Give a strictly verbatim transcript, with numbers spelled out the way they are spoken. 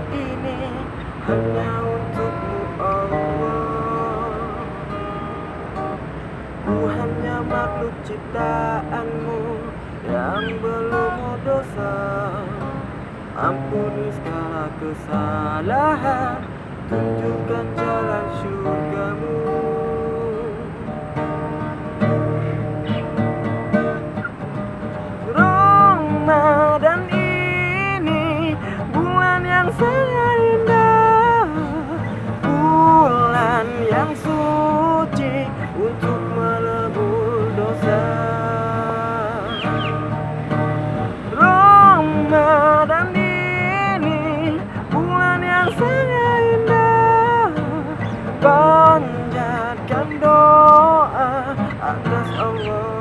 ini hanya untukmu Allah. Ku hanya makhluk ciptaanmu yang belum dosa. Ampuni segala kesalahan, tunjukkan jalan surgamu. Ramadan ini bulan yang sangat indah, bulan yang suci untuk menebus dosa. Ramadan ini bulan yang sangat indah, panjatkan doa atas Allah.